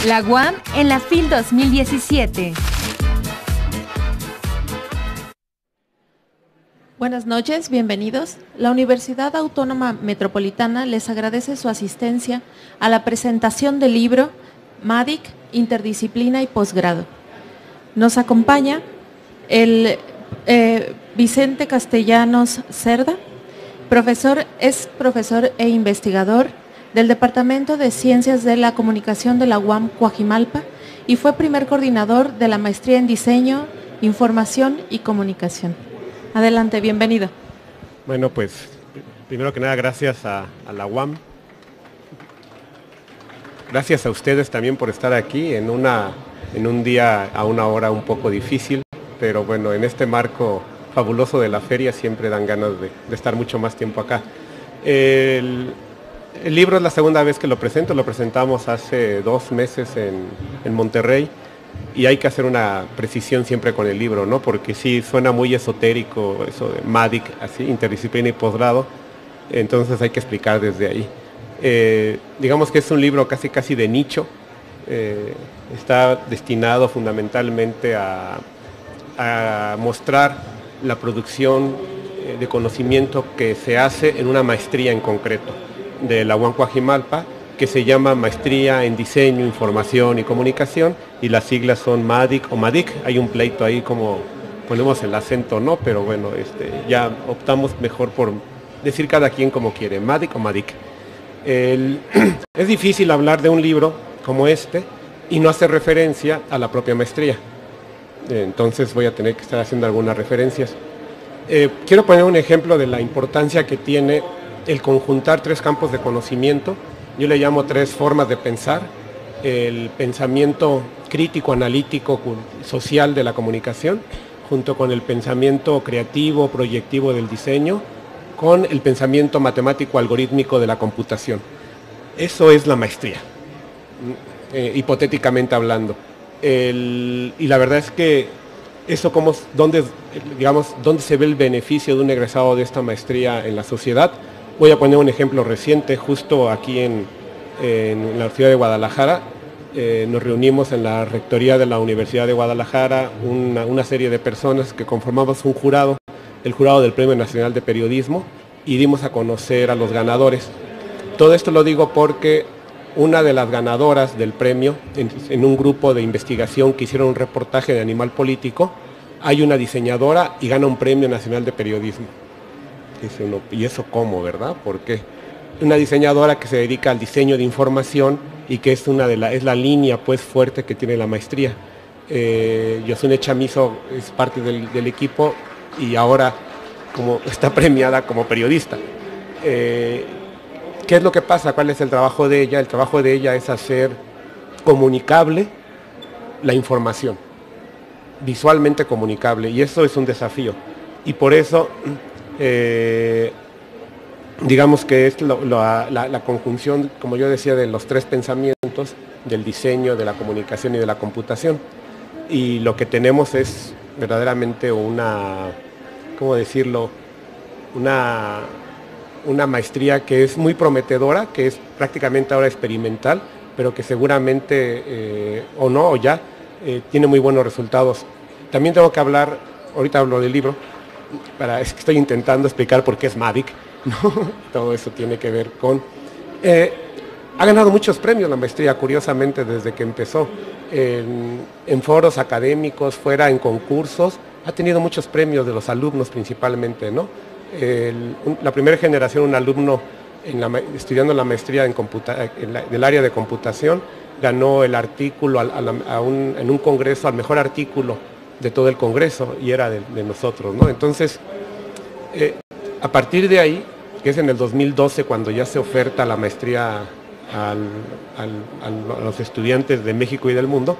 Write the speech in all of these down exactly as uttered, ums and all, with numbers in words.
La U A M en la FIL dos mil diecisiete. Buenas noches, bienvenidos. La Universidad Autónoma Metropolitana les agradece su asistencia a la presentación del libro MADIC, Interdisciplina y Posgrado. Nos acompaña el eh, Vicente Castellanos Cerda, profesor, es profesor e investigador del Departamento de Ciencias de la Comunicación de la U A M Coajimalpa y fue primer coordinador de la Maestría en Diseño, Información y Comunicación. Adelante, bienvenido. Bueno, pues, primero que nada, gracias a, a la U A M. Gracias a ustedes también por estar aquí en, una, en un día a una hora un poco difícil, pero bueno, en este marco fabuloso de la feria siempre dan ganas de, de estar mucho más tiempo acá. El, el libro es la segunda vez que lo presento, lo presentamos hace dos meses en, en Monterrey. Y hay que hacer una precisión siempre con el libro, ¿no? Porque sí, suena muy esotérico eso de MADIC, así, interdisciplina y posgrado, entonces hay que explicar desde ahí. Eh, digamos que es un libro casi casi de nicho, eh, está destinado fundamentalmente a, a mostrar la producción de conocimiento que se hace en una maestría en concreto de la U A M Coajimalpa, que se llama Maestría en Diseño, Información y Comunicación, y las siglas son MADIC o MADIC. Hay un pleito ahí como ponemos el acento, ¿no? Pero bueno, este, ya optamos mejor por decir cada quien como quiere, MADIC o MADIC. El, es difícil hablar de un libro como este y no hacer referencia a la propia maestría. Entonces voy a tener que estar haciendo algunas referencias. Eh, quiero poner un ejemplo de la importancia que tiene el conjuntar tres campos de conocimiento. Yo le llamo tres formas de pensar: el pensamiento crítico, analítico, social de la comunicación, junto con el pensamiento creativo, proyectivo del diseño, con el pensamiento matemático, algorítmico de la computación. Eso es la maestría, eh, hipotéticamente hablando. El, y la verdad es que eso, como, ¿dónde, digamos, dónde se ve el beneficio de un egresado de esta maestría en la sociedad? Voy a poner un ejemplo reciente, justo aquí en, en la ciudad de Guadalajara. Eh, nos reunimos en la rectoría de la Universidad de Guadalajara, una, una serie de personas que conformamos un jurado, el jurado del Premio Nacional de Periodismo, y dimos a conocer a los ganadores. Todo esto lo digo porque una de las ganadoras del premio, en, en un grupo de investigación que hicieron un reportaje de Animal Político, hay una diseñadora y gana un Premio Nacional de Periodismo. Dice uno, ¿y eso cómo, verdad? ¿Por qué? Una diseñadora que se dedica al diseño de información y que es, una de la, es la línea pues fuerte que tiene la maestría. Eh, Yosune Chamizo es parte del, del equipo y ahora como está premiada como periodista. Eh, ¿Qué es lo que pasa? ¿Cuál es el trabajo de ella? El trabajo de ella es hacer comunicable la información, visualmente comunicable, y eso es un desafío. Y por eso... Eh, digamos que es lo, lo, la, la conjunción, como yo decía, de los tres pensamientos, del diseño, de la comunicación y de la computación. Y lo que tenemos es verdaderamente una, ¿cómo decirlo? Una, una maestría que es muy prometedora, que es prácticamente ahora experimental, pero que seguramente, eh, o no, o ya, eh, tiene muy buenos resultados. También tengo que hablar, ahorita hablo del libro, Para, es que estoy intentando explicar por qué es MADIC, ¿no? Todo eso tiene que ver con... Eh, ha ganado muchos premios la maestría, curiosamente, desde que empezó. En, en foros académicos, fuera en concursos, ha tenido muchos premios de los alumnos principalmente, ¿no? El, un, la primera generación, un alumno en la, estudiando la maestría en computa, en la, del área de computación, ganó el artículo a, a, a un, en un congreso, al mejor artículo de todo el congreso, y era de, de nosotros, ¿no? Entonces, eh, a partir de ahí, que es en el dos mil doce cuando ya se oferta la maestría al, al, al, a los estudiantes de México y del mundo,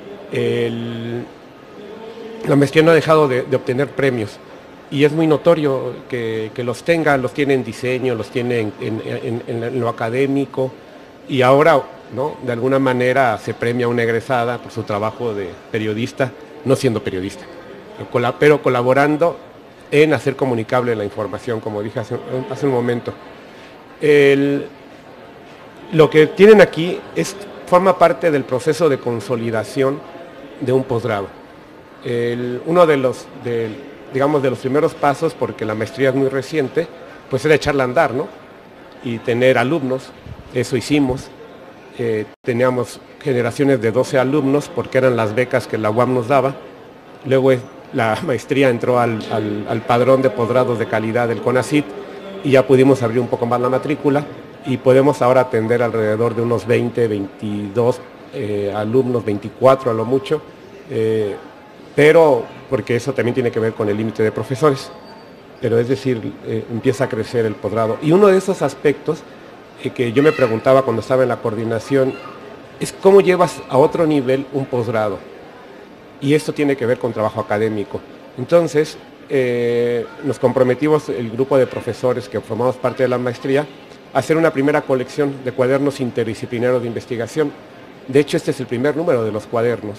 el, la maestría no ha dejado de, de obtener premios, y es muy notorio que, que los tenga, los tiene en diseño, los tiene en, en, en, en lo académico, y ahora, ¿no?, de alguna manera se premia a una egresada por su trabajo de periodista, no siendo periodista, pero colaborando en hacer comunicable la información, como dije hace, hace un momento. El, lo que tienen aquí es forma parte del proceso de consolidación de un posgrado. El, uno de los, de, digamos, de los primeros pasos, porque la maestría es muy reciente, pues era echarla a andar, ¿no? Y tener alumnos, eso hicimos. Eh, teníamos generaciones de doce alumnos, porque eran las becas que la U A M nos daba. Luego la maestría entró al, al, al padrón de posgrados de calidad del CONACYT, y ya pudimos abrir un poco más la matrícula, y podemos ahora atender alrededor de unos veinte, veintidós eh, alumnos, veinticuatro a lo mucho, eh, pero porque eso también tiene que ver con el límite de profesores, pero es decir, eh, empieza a crecer el posgrado. Y uno de esos aspectos eh, que yo me preguntaba cuando estaba en la coordinación es cómo llevas a otro nivel un posgrado, y esto tiene que ver con trabajo académico. Entonces, eh, nos comprometimos, el grupo de profesores que formamos parte de la maestría, a hacer una primera colección de cuadernos interdisciplinarios de investigación. De hecho, este es el primer número de los cuadernos.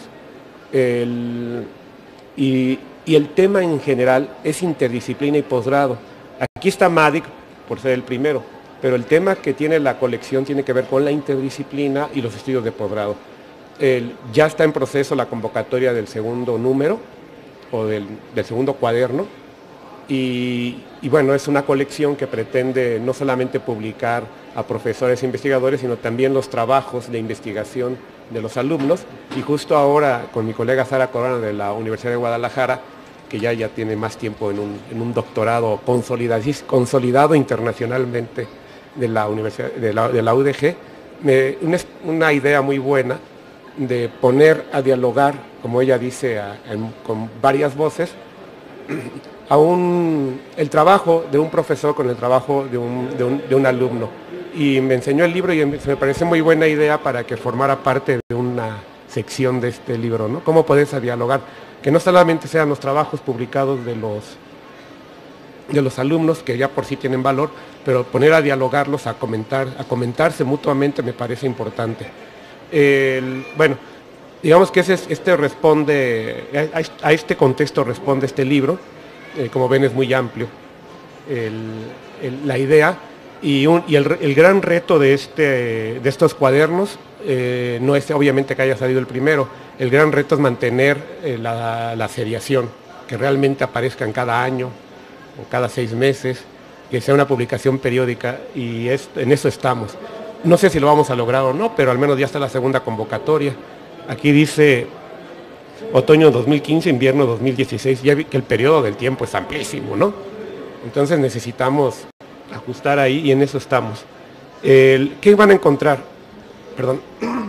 El, y, y el tema en general es interdisciplina y posgrado. Aquí está MADIC, por ser el primero, pero el tema que tiene la colección tiene que ver con la interdisciplina y los estudios de posgrado. El, ya está en proceso la convocatoria del segundo número, o del, del segundo cuaderno, y, y bueno, es una colección que pretende no solamente publicar a profesores e investigadores, sino también los trabajos de investigación de los alumnos, y justo ahora con mi colega Sara Corona de la Universidad de Guadalajara, que ya, ya tiene más tiempo en un, en un doctorado consolidado, consolidado internacionalmente de la, Universidad, de la, de la U D G, me, una, una idea muy buena de poner a dialogar, como ella dice, a, en, con varias voces, a un, el trabajo de un profesor con el trabajo de un, de, un, de un alumno. Y me enseñó el libro y me parece muy buena idea para que formara parte de una sección de este libro, ¿no? Cómo poderse a dialogar, que no solamente sean los trabajos publicados de los, de los alumnos, que ya por sí tienen valor, pero poner a dialogarlos, a comentar, a comentarse mutuamente me parece importante. El, bueno, digamos que ese, este responde, a, a este contexto responde este libro, eh, como ven es muy amplio el, el, la idea, y, un, y el, el gran reto de, este, de estos cuadernos eh, no es obviamente que haya salido el primero, el gran reto es mantener eh, la, la seriación, que realmente aparezcan cada año o cada seis meses, que sea una publicación periódica, y es, en eso estamos. No sé si lo vamos a lograr o no, pero al menos ya está la segunda convocatoria. Aquí dice otoño dos mil quince, invierno dos mil dieciséis, ya vi que el periodo del tiempo es amplísimo, ¿no? Entonces necesitamos ajustar ahí y en eso estamos. El, ¿Qué van a encontrar? Perdón.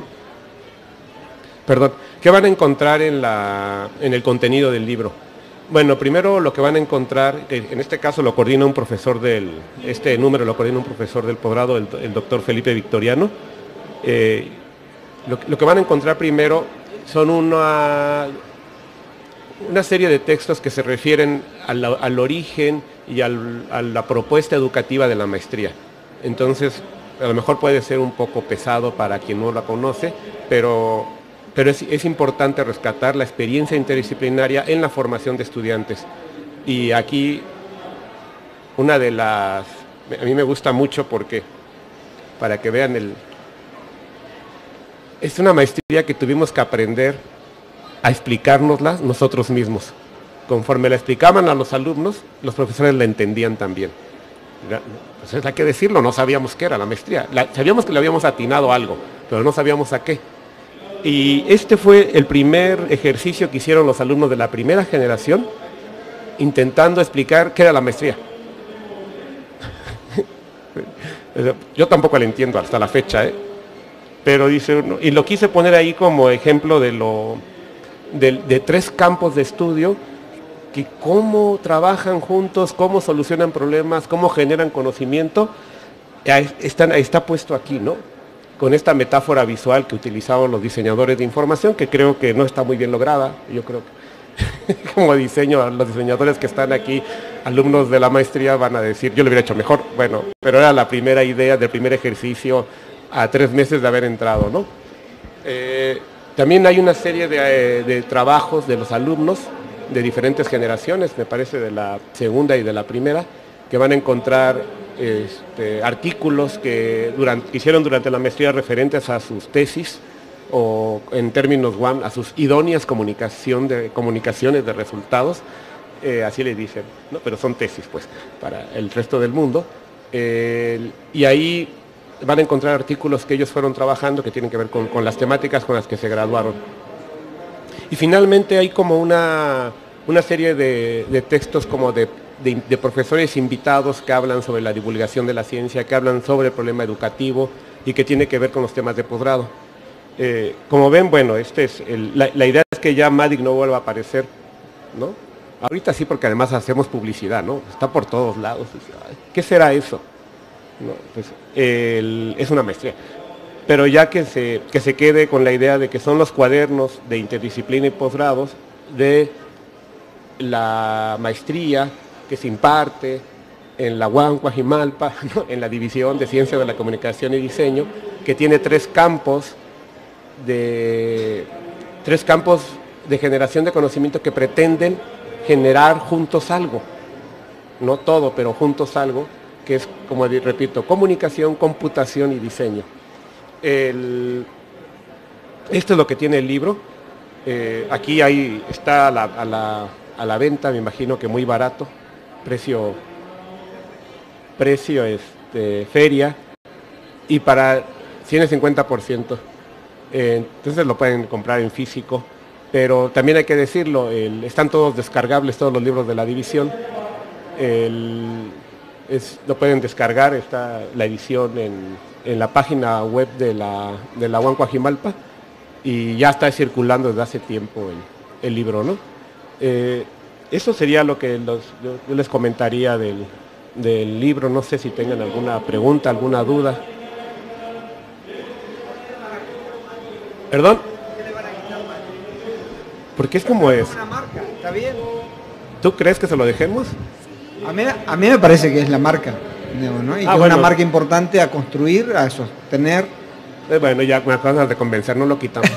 Perdón. ¿Qué van a encontrar en, la, en el contenido del libro? Bueno, primero lo que van a encontrar, en este caso lo coordina un profesor del, este número lo coordina un profesor del posgrado, el, el doctor Felipe Victoriano. Eh, lo, lo que van a encontrar primero son una, una serie de textos que se refieren al, al origen y al, a la propuesta educativa de la maestría. Entonces, a lo mejor puede ser un poco pesado para quien no la conoce, pero... pero es, es importante rescatar la experiencia interdisciplinaria en la formación de estudiantes. Y aquí, una de las... a mí me gusta mucho porque, para que vean el... es una maestría que tuvimos que aprender a explicárnosla nosotros mismos. Conforme la explicaban a los alumnos, los profesores la entendían también. Pues hay que decirlo, no sabíamos qué era la maestría. La, sabíamos que le habíamos atinado algo, pero no sabíamos a qué. Y este fue el primer ejercicio que hicieron los alumnos de la primera generación, intentando explicar qué era la maestría. Yo tampoco la entiendo hasta la fecha, ¿eh? Pero dice uno, y lo quise poner ahí como ejemplo de, lo, de, de tres campos de estudio, que cómo trabajan juntos, cómo solucionan problemas, cómo generan conocimiento, ahí está, ahí está puesto aquí, ¿no? Con esta metáfora visual que utilizaban los diseñadores de información, que creo que no está muy bien lograda. Yo creo que como diseño, los diseñadores que están aquí, alumnos de la maestría, van a decir, yo lo hubiera hecho mejor. Bueno, pero era la primera idea del primer ejercicio a tres meses de haber entrado, ¿no? Eh, también hay una serie de, de trabajos de los alumnos de diferentes generaciones, me parece de la segunda y de la primera, que van a encontrar Este, artículos que durante, hicieron durante la maestría referentes a sus tesis, o en términos W A M, a sus idóneas comunicación de, comunicaciones de resultados, eh, así le dicen, ¿no? Pero son tesis pues, para el resto del mundo, eh, y ahí van a encontrar artículos que ellos fueron trabajando que tienen que ver con, con las temáticas con las que se graduaron. Y finalmente hay como una, una serie de, de textos como de, de, de profesores invitados que hablan sobre la divulgación de la ciencia, que hablan sobre el problema educativo y que tiene que ver con los temas de posgrado. Eh, como ven, bueno, este es el, la, la idea es que ya Madig no vuelva a aparecer, ¿no? Ahorita sí, porque además hacemos publicidad, ¿no? Está por todos lados. ¿Qué será eso? No, pues, el, es una maestría. Pero ya que se, que se quede con la idea de que son los cuadernos de interdisciplina y posgrados de la maestría que se imparte en la U A M Coajimalpa, ¿no? En la División de Ciencias de la Comunicación y Diseño, que tiene tres campos de tres campos de generación de conocimiento que pretenden generar juntos algo, no todo, pero juntos algo, que es, como repito, comunicación, computación y diseño. El, esto es lo que tiene el libro. Eh, aquí hay, está a la, a, la, a la venta, me imagino que muy barato, precio, precio este, feria, y para ciento cincuenta por ciento. Eh, entonces lo pueden comprar en físico, pero también hay que decirlo, el, están todos descargables, todos los libros de la división, el, es, lo pueden descargar, está la edición en, en la página web de la, de la U A M Coajimalpa, y ya está circulando desde hace tiempo el, el libro, ¿no? Eh, eso sería lo que los, yo, yo les comentaría del, del libro. No sé si tengan alguna pregunta, alguna duda. ¿Perdón? Porque es como es. Una marca, está bien. ¿Tú crees que se lo dejemos? A mí, a mí me parece que es la marca, ¿no? Y Ah, que es bueno. una marca importante a construir, a sostener. Eh, bueno, ya me acabas de convencer, no lo quitamos.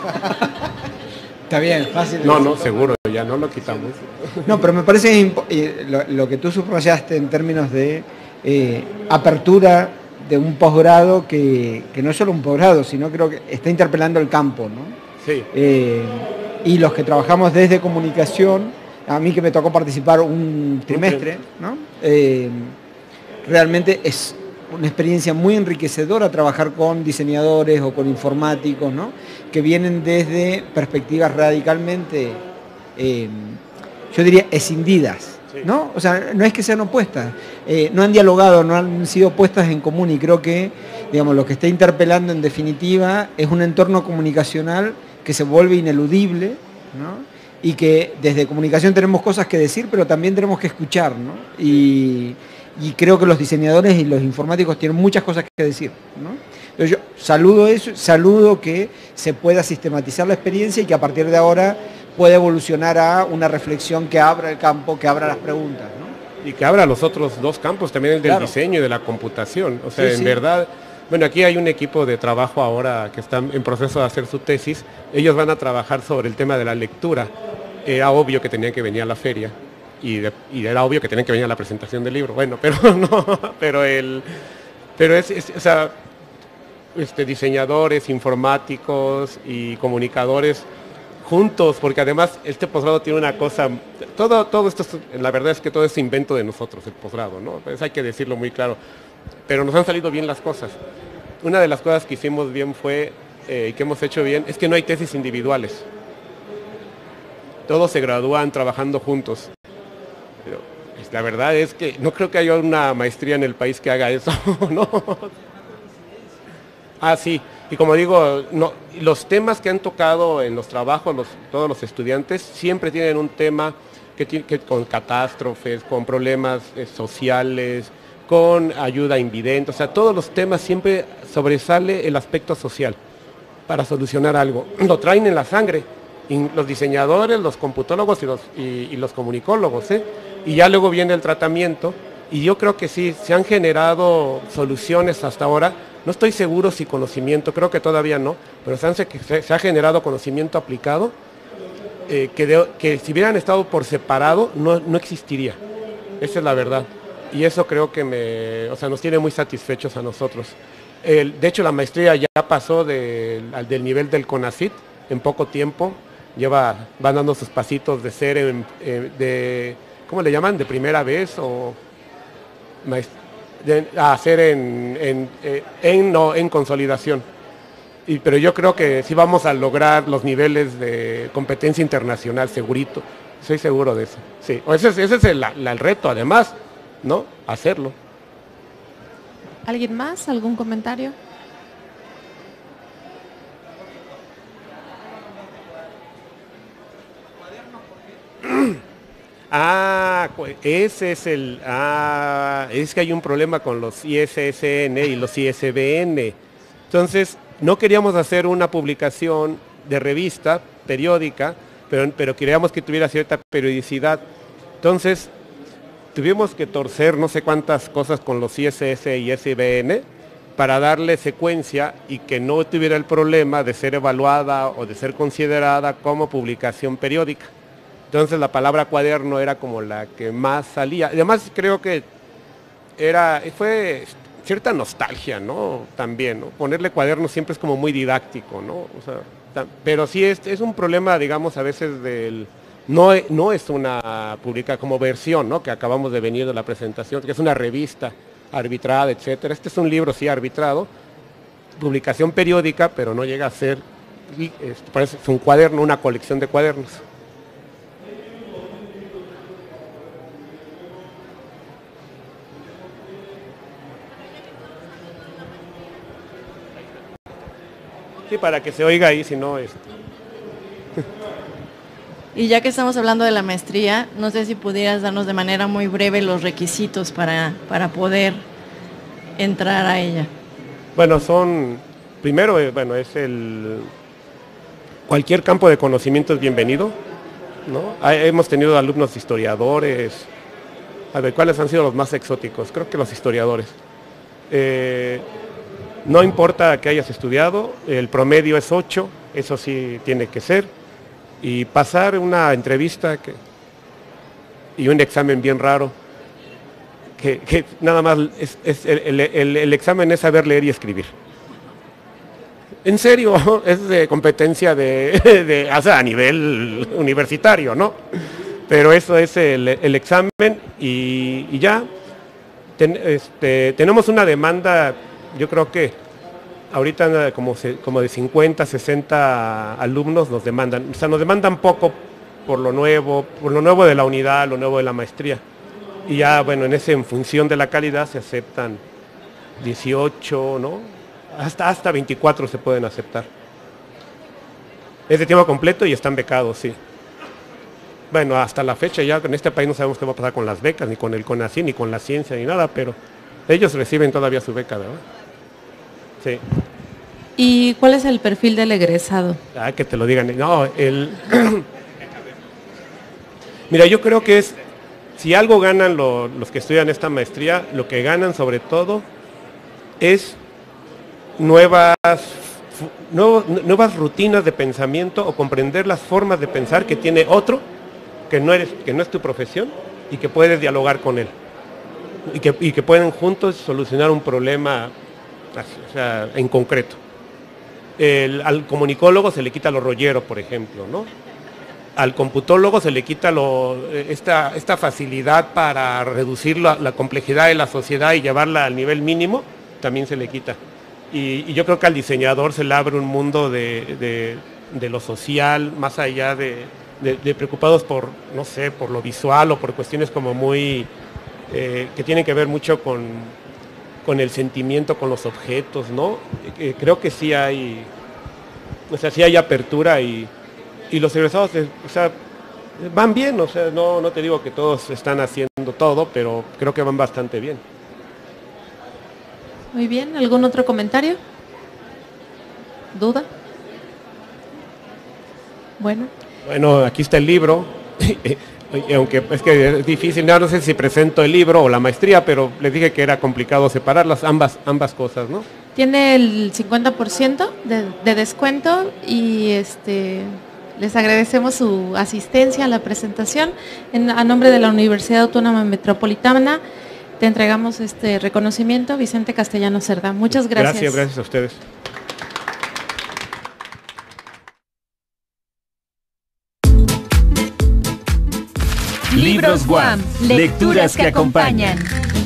Está bien, fácil. No, no, seguro, ya no lo quitamos. No, pero me parece que impo- eh, lo, lo que tú subrayaste en términos de eh, apertura de un posgrado que, que no es solo un posgrado, sino creo que está interpelando el campo, ¿no? Sí. Eh, y los que trabajamos desde comunicación, a mí que me tocó participar un trimestre, ¿no? Eh, realmente es una experiencia muy enriquecedora trabajar con diseñadores o con informáticos, ¿no? Que vienen desde perspectivas radicalmente, eh, yo diría, escindidas, ¿no? O sea, no es que sean opuestas, eh, no han dialogado, no han sido puestas en común, y creo que, digamos, lo que está interpelando en definitiva es un entorno comunicacional que se vuelve ineludible, ¿no? Y que desde comunicación tenemos cosas que decir, pero también tenemos que escuchar, ¿no? Y, y creo que los diseñadores y los informáticos tienen muchas cosas que decir, ¿no? Entonces yo saludo eso, saludo que se pueda sistematizar la experiencia y que a partir de ahora pueda evolucionar a una reflexión que abra el campo, que abra las preguntas, ¿no? Y que abra los otros dos campos, también el del Claro. diseño y de la computación. O sea, Sí, en sí. verdad, bueno, aquí hay un equipo de trabajo ahora que está en proceso de hacer su tesis. Ellos van a trabajar sobre el tema de la lectura. Era obvio que tenían que venir a la feria y, de- y era obvio que tenían que venir a la presentación del libro. Bueno, pero no, pero el, pero es, es- o sea, este, diseñadores, informáticos y comunicadores juntos, porque además este posgrado tiene una cosa, todo, todo esto, es- la verdad es que todo es invento de nosotros, el posgrado, ¿no? Pues hay que decirlo muy claro, pero nos han salido bien las cosas. Una de las cosas que hicimos bien fue, eh, y que hemos hecho bien, es que no hay tesis individuales. Todos se gradúan trabajando juntos. Pero, pues, la verdad es que no creo que haya una maestría en el país que haga eso, ¿no? Ah, sí. Y como digo, no, los temas que han tocado en los trabajos, los, todos los estudiantes, siempre tienen un tema que tiene que con catástrofes, con problemas eh, sociales, con ayuda a invidentes. O sea, todos los temas siempre sobresale el aspecto social para solucionar algo. Lo traen en la sangre, y los diseñadores, los computólogos y los, y, y los comunicólogos, ¿eh? Y ya luego viene el tratamiento, y yo creo que sí, se han generado soluciones hasta ahora. No estoy seguro si conocimiento, creo que todavía no, pero se, han, se, se ha generado conocimiento aplicado eh, que, de, que si hubieran estado por separado no, no existiría. Esa es la verdad. Y eso creo que me, o sea, nos tiene muy satisfechos a nosotros. El, de hecho, la maestría ya pasó de, al del nivel del CONACYT en poco tiempo. Lleva, van dando sus pasitos de ser, en, eh, de, ¿cómo le llaman? ¿De primera vez o de, a hacer en, en, eh, en, no, en consolidación? Y, pero yo creo que sí vamos a lograr los niveles de competencia internacional, segurito. Estoy seguro de eso. Sí, o ese, ese es el, la, el reto, además, ¿no? Hacerlo. ¿Alguien más? ¿Algún comentario? Ah, ese es el... Ah, es que hay un problema con los I S S N y los I S B N. Entonces, no queríamos hacer una publicación de revista, periódica, pero, pero queríamos que tuviera cierta periodicidad. Entonces, tuvimos que torcer no sé cuántas cosas con los I S S y I S B N para darle secuencia y que no tuviera el problema de ser evaluada o de ser considerada como publicación periódica. Entonces la palabra cuaderno era como la que más salía. Además creo que era, fue cierta nostalgia, ¿no? También, ¿no? Ponerle cuaderno siempre es como muy didáctico, ¿no? O sea, pero sí es, es un problema, digamos, a veces del... No, no es una publica como versión, ¿no? Que acabamos de venir de la presentación, que es una revista arbitrada, etcétera. Este es un libro, sí, arbitrado, publicación periódica, pero no llega a ser, es, parece es un cuaderno, una colección de cuadernos. Sí, para que se oiga ahí, si no es... Y ya que estamos hablando de la maestría, no sé si pudieras darnos de manera muy breve los requisitos para, para poder entrar a ella. Bueno, son, primero, eh, bueno, es el, cualquier campo de conocimiento es bienvenido, ¿no? Hay, hemos tenido alumnos historiadores, a ver, ¿cuáles han sido los más exóticos? Creo que los historiadores. Eh, no importa que hayas estudiado, el promedio es ocho, eso sí tiene que ser, y pasar una entrevista que, y un examen bien raro, que, que nada más es, es el, el, el examen es saber leer y escribir. En serio, es de competencia de, de o sea, a nivel universitario, ¿no? Pero eso es el, el examen y, y ya. Ten, este, tenemos una demanda, yo creo que ahorita como, como de cincuenta, sesenta alumnos nos demandan. O sea, nos demandan poco por lo nuevo, por lo nuevo de la unidad, lo nuevo de la maestría. Y ya, bueno, en ese, en función de la calidad se aceptan dieciocho, ¿no? Hasta, hasta veinticuatro se pueden aceptar. Es de tiempo completo y están becados, sí. Bueno, hasta la fecha ya en este país no sabemos qué va a pasar con las becas, ni con el CONACYT, ni con la ciencia, ni nada, pero ellos reciben todavía su beca, ¿verdad? Sí. ¿Y cuál es el perfil del egresado? Ah, que te lo digan. No, el... Mira, yo creo que es, si algo ganan lo, los que estudian esta maestría, lo que ganan sobre todo es nuevas, nuevo, nuevas rutinas de pensamiento o comprender las formas de pensar que tiene otro, que no, eres, que no es tu profesión y que puedes dialogar con él. Y que, y que pueden juntos solucionar un problema, o sea, en concreto. El, al comunicólogo se le quita lo rollero, por ejemplo, ¿no? Al computólogo se le quita lo, esta, esta facilidad para reducir la, la complejidad de la sociedad y llevarla al nivel mínimo, también se le quita. Y, y yo creo que al diseñador se le abre un mundo de, de, de lo social, más allá de, de, de preocupados por, no sé, por lo visual o por cuestiones como muy, eh, que tienen que ver mucho con, con el sentimiento, con los objetos, ¿no? Eh, creo que sí hay, o sea, sí hay apertura y, y los egresados, o sea, van bien, o sea, no, no te digo que todos están haciendo todo, pero creo que van bastante bien. Muy bien, ¿algún otro comentario? ¿Duda? Bueno. Bueno, aquí está el libro, aunque es que es difícil, no, no sé si presento el libro o la maestría, pero les dije que era complicado separarlas, ambas, ambas cosas, ¿no? Tiene el cincuenta por ciento de, de descuento y este... les agradecemos su asistencia a la presentación en, a nombre de la Universidad Autónoma Metropolitana. te entregamos este reconocimiento, Vicente Castellano Cerda. Muchas gracias. Gracias, gracias a ustedes. Libros Guam, lecturas que acompañan.